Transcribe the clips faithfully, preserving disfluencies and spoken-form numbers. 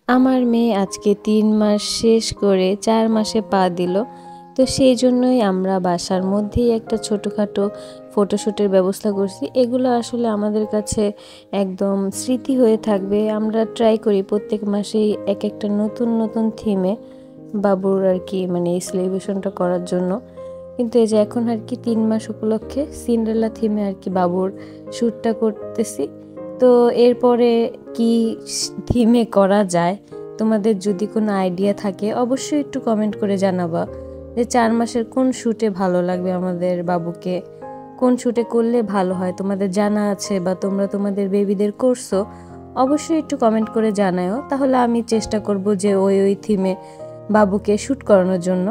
আমার মেয়ে আজকে তিন মাস শেষ করে চার মাসে পা দিল। তো সেই জন্যই আমরা বাসার মধ্যেই একটা ছোটোখাটো ফটোশ্যুটের ব্যবস্থা করছি। এগুলো আসলে আমাদের কাছে একদম স্মৃতি হয়ে থাকবে। আমরা ট্রাই করি প্রত্যেক মাসেই এক একটা নতুন নতুন থিমে বাবুর আর কি মানে এই সেলিব্রেশনটা করার জন্য। কিন্তু এই যে এখন আর কি তিন মাস উপলক্ষে সিন্ডারেলা থিমে আর কি বাবুর শ্যুটটা করতেছি। তো এরপরে কি থিমে করা যায়, তোমাদের যদি কোনো আইডিয়া থাকে অবশ্যই একটু কমেন্ট করে জানাবা যে চার মাসের কোন শ্যুটে ভালো লাগবে আমাদের বাবুকে, কোন শ্যুটে করলে ভালো হয় তোমাদের জানা আছে বা তোমরা তোমাদের বেবিদের করছো, অবশ্যই একটু কমেন্ট করে জানাও। তাহলে আমি চেষ্টা করব যে ওই ওই থিমে বাবুকে শ্যুট করানোর জন্য।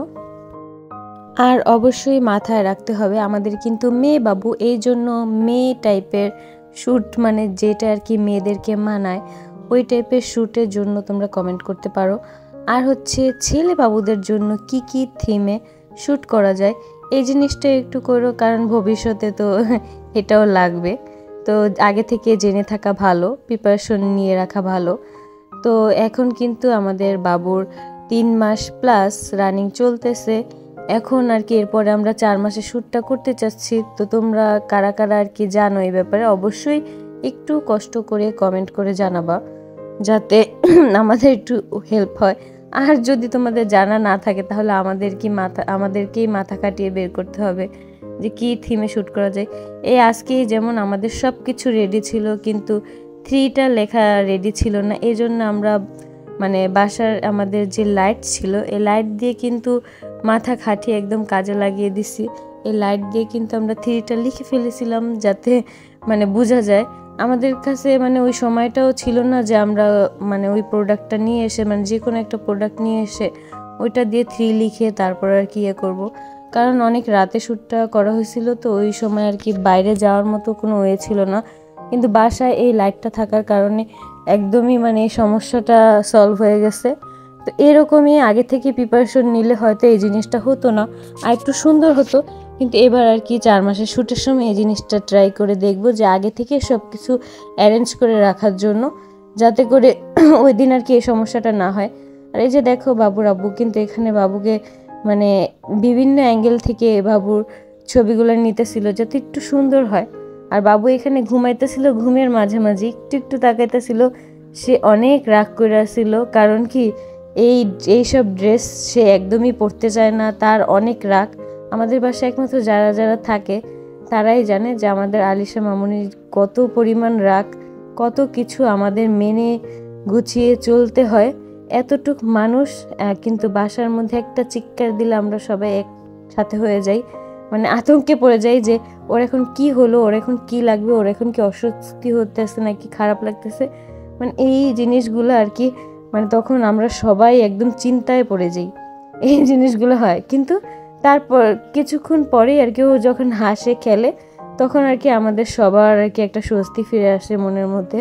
আর অবশ্যই মাথায় রাখতে হবে আমাদের কিন্তু মেয়ে বাবু, এই জন্য মেয়ে টাইপের শ্যুট মানে যেটা আর কি মেয়েদেরকে মানায় ওই টাইপের শ্যুটের জন্য তোমরা কমেন্ট করতে পারো। আর হচ্ছে ছেলে বাবুদের জন্য কি কি থিমে শ্যুট করা যায় এই জিনিসটা একটু করো, কারণ ভবিষ্যতে তো এটাও লাগবে। তো আগে থেকে জেনে থাকা ভালো, প্রিপারেশন নিয়ে রাখা ভালো। তো এখন কিন্তু আমাদের বাবুর তিন মাস প্লাস রানিং চলতেছে। এখন আর কি এরপরে আমরা চার মাসে শ্যুটটা করতে চাচ্ছি। তো তোমরা কারা কারা আর কি জানো এই ব্যাপারে অবশ্যই একটু কষ্ট করে কমেন্ট করে জানাবা, যাতে আমাদের একটু হেল্প হয়। আর যদি তোমাদের জানা না থাকে তাহলে আমাদের কি মাথা আমাদেরকেই মাথা কাটিয়ে বের করতে হবে যে কী থিমে শ্যুট করা যায়। এই আজকেই যেমন আমাদের সব কিছু রেডি ছিল কিন্তু থ্রিটা লেখা রেডি ছিল না, এই জন্য আমরা মানে বাসার আমাদের যে লাইট ছিল এই লাইট দিয়ে কিন্তু মাথা খাটিয়ে একদম কাজে লাগিয়ে দিছি। এই লাইট দিয়ে কিন্তু আমরা থ্রিটা লিখে ফেলেছিলাম যাতে মানে বোঝা যায়। আমাদের কাছে মানে ওই সময়টাও ছিল না যে আমরা মানে ওই প্রোডাক্টটা নিয়ে এসে মানে যে কোনো একটা প্রোডাক্ট নিয়ে এসে ওইটা দিয়ে থ্রি লিখে তারপর আর কি ইয়ে করবো, কারণ অনেক রাতে শ্যুটটা করা হয়েছিল। তো ওই সময় আর কি বাইরে যাওয়ার মতো কোনো ওয়ে ছিল না, কিন্তু বাসায় এই লাইটটা থাকার কারণে একদমই মানে এই সমস্যাটা সলভ হয়ে গেছে। তো এরকমই আগে থেকে প্রিপারেশন নিলে হয়তো এই জিনিসটা হতো না, আর একটু সুন্দর হতো। কিন্তু এবার আর কি চার মাসের শ্যুটের সময় এই জিনিসটা ট্রাই করে দেখব যে আগে থেকে সব কিছু অ্যারেঞ্জ করে রাখার জন্য, যাতে করে ওই দিন আর কি এই সমস্যাটা না হয়। আর এই যে দেখো বাবুর আব্বু কিন্তু এখানে বাবুকে মানে বিভিন্ন অ্যাঙ্গেল থেকে বাবুর ছবিগুলো নিতেছিল যাতে একটু সুন্দর হয়। আর বাবু এখানে ঘুমাইতেছিল, ঘুমের মাঝামাঝি একটু একটু তাকাইতেছিল। সে অনেক রাগ করে আসছিল, কারণ কি এই এইসব ড্রেস সে একদমই পরতে চায় না, তার অনেক রাগ। আমাদের বাসায় একমাত্র যারা যারা থাকে তারাই জানে যে আমাদের আলিশা মামুনির কত পরিমাণ রাগ, কত কিছু আমাদের মেনে গুছিয়ে চলতে হয়। এতটুক মানুষ কিন্তু বাসার মধ্যে একটা চিৎকার দিলে আমরা সবাই একসাথে হয়ে যাই, মানে আতঙ্কে পড়ে যাই যে ওর এখন কি হলো, ওর এখন কি লাগবে, ওর এখন কি অস্বস্তি হতেছে নাকি খারাপ লাগতেছে, মানে এই জিনিসগুলো আর কি মানে তখন আমরা সবাই একদম চিন্তায় পড়ে যাই। এই জিনিসগুলো হয়, কিন্তু তারপর কিছুক্ষণ পরেই আর কি ও যখন হাসে খেলে তখন আর কি আমাদের সবার আর কি একটা স্বস্তি ফিরে আসে মনের মধ্যে।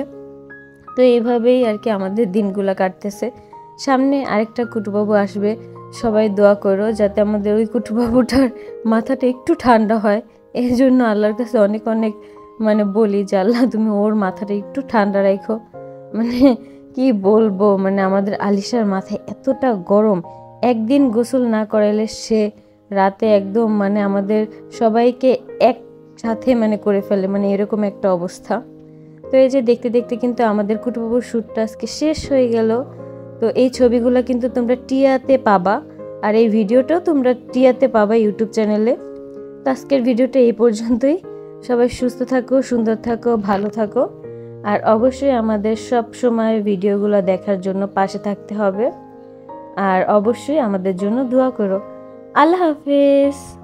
তো এইভাবেই আর কি আমাদের দিনগুলো কাটতেছে। সামনে আরেকটা কুটুবাবু আসবে, সবাই দোয়া করো যাতে আমাদের ওই কুটুবাবুটার মাথাটা একটু ঠান্ডা হয়। এই জন্য আল্লাহর কাছে অনেক অনেক মানে বলি যে আল্লাহ তুমি ওর মাথাটা একটু ঠান্ডা রাখো। মানে কি বলবো, মানে আমাদের আলিশার মাথায় এতটা গরম, একদিন গোসল না করাইলে সে রাতে একদম মানে আমাদের সবাইকে একসাথে মানে করে ফেলে, মানে এরকম একটা অবস্থা। তো এই যে দেখতে দেখতে কিন্তু আমাদের কুটুবাবুর শ্যুটটা আজকে শেষ হয়ে গেল। তো এই ছবিগুলো কিন্তু তোমরা টিয়াতে পাবা, আর এই ভিডিওটাও তোমরা টিয়াতে পাবা ইউটিউব চ্যানেলে। তো আজকের ভিডিওটা এই পর্যন্তই। সবাই সুস্থ থাকো, সুন্দর থাকো, ভালো থাকো, আর অবশ্যই আমাদের সব সময় ভিডিওগুলো দেখার জন্য পাশে থাকতে হবে, আর অবশ্যই আমাদের জন্য দোয়া করো। আল্লাহ হাফেজ।